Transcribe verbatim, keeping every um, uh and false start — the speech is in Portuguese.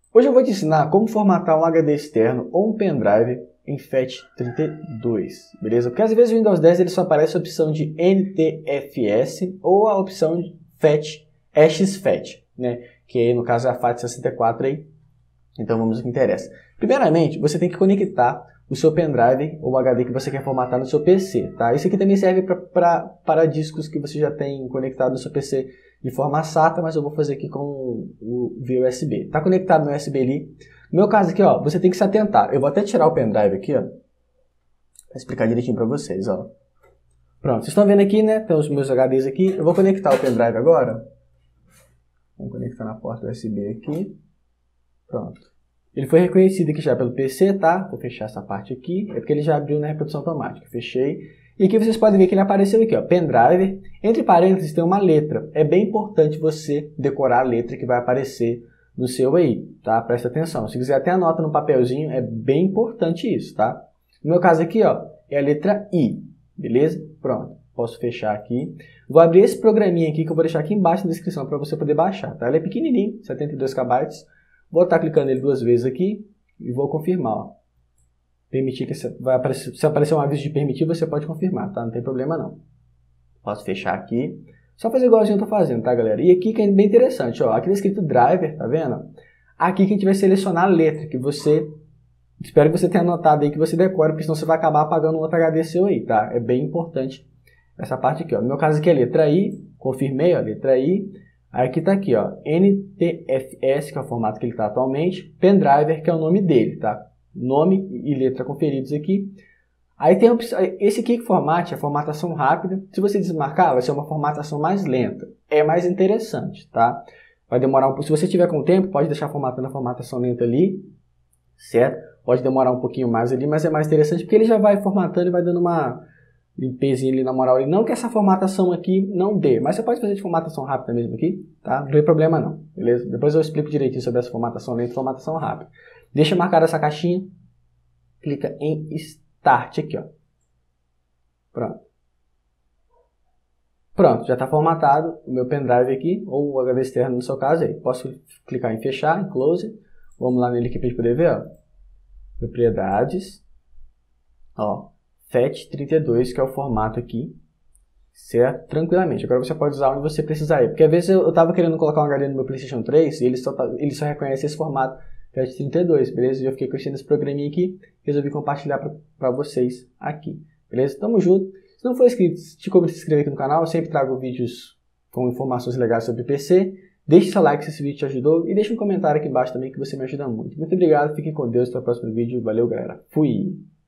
Hoje eu vou te ensinar como formatar um H D externo ou um pendrive em FAT trinta e dois, beleza? Porque às vezes o Windows dez ele só aparece a opção de N T F S ou a opção de FAT, E X FAT, né? Que aí, no caso é a FAT sessenta e quatro aí. Então vamos ao que interessa. Primeiramente, você tem que conectar o seu pendrive ou H D que você quer formatar no seu P C, tá? Isso aqui também serve pra, pra, para discos que você já tem conectado no seu P C de forma SATA, mas eu vou fazer aqui com o via U S B. Tá conectado no U S B ali. No meu caso aqui, ó, você tem que se atentar. Eu vou até tirar o pendrive aqui, ó, para explicar direitinho para vocês, ó. Pronto, vocês estão vendo aqui, né? Tem os meus H Ds aqui. Eu vou conectar o pendrive agora. Vamos conectar na porta U S B aqui. Pronto. Ele foi reconhecido aqui já pelo P C, tá? Vou fechar essa parte aqui. É porque ele já abriu na reprodução automática. Fechei. E aqui vocês podem ver que ele apareceu aqui, ó, pendrive. Entre parênteses tem uma letra. É bem importante você decorar a letra que vai aparecer no seu aí, tá? Presta atenção. Se quiser até anota no papelzinho, é bem importante isso, tá? No meu caso aqui, ó, é a letra I, beleza? Pronto. Posso fechar aqui. Vou abrir esse programinha aqui que eu vou deixar aqui embaixo na descrição para você poder baixar, tá? Ele é pequenininho, setenta e dois kilobytes. Vou estar clicando ele duas vezes aqui e vou confirmar, ó. Permitir que vai aparecer, se aparecer um aviso de permitir, você pode confirmar, tá? Não tem problema não. Posso fechar aqui. Só fazer igualzinho eu tô fazendo, tá, galera? E aqui que é bem interessante, ó. Aqui tá escrito driver, tá vendo? Aqui que a gente vai selecionar a letra que você... Espero que você tenha anotado aí, que você decore, porque senão você vai acabar apagando um outro H D seu aí, tá? É bem importante essa parte aqui, ó. No meu caso aqui é letra I. Confirmei, ó. Letra I. Aí aqui tá aqui, ó. N T F S, que é o formato que ele tá atualmente. Pendriver, que é o nome dele, tá? Nome e letra conferidos aqui. Aí tem a opção, esse aqui que formate é a formatação rápida. Se você desmarcar, vai ser uma formatação mais lenta. É mais interessante, tá? Vai demorar um pouco. Se você tiver com tempo, pode deixar formatando a formatação lenta ali, certo? Pode demorar um pouquinho mais ali, mas é mais interessante porque ele já vai formatando e vai dando uma limpezinha ali na moral. Ali. Não que essa formatação aqui não dê, mas você pode fazer de formatação rápida mesmo aqui, tá? Não tem problema não, beleza? Depois eu explico direitinho sobre essa formatação lenta e formatação rápida. Deixa marcar essa caixinha, clica em Start aqui, ó. Pronto. Pronto, já está formatado o meu pendrive aqui, ou o H D externo no seu caso aí. Posso clicar em fechar, em close. Vamos lá nele aqui para a gente poder ver, ó. Propriedades. Ó, FAT trinta e dois, que é o formato aqui. Certo? Tranquilamente. Agora você pode usar onde você precisar aí. Porque às vezes eu estava querendo colocar um H D no meu PlayStation três e ele só, tá, ele só reconhece esse formato FAT trinta e dois, beleza? Eu fiquei conhecendo esse programinha aqui, resolvi compartilhar para vocês aqui, beleza? Tamo junto. Se não for inscrito, te convido a se inscrever aqui no canal, eu sempre trago vídeos com informações legais sobre P C. Deixe seu like se esse vídeo te ajudou e deixe um comentário aqui embaixo também que você me ajuda muito. Muito obrigado, fiquem com Deus, até o próximo vídeo. Valeu, galera. Fui!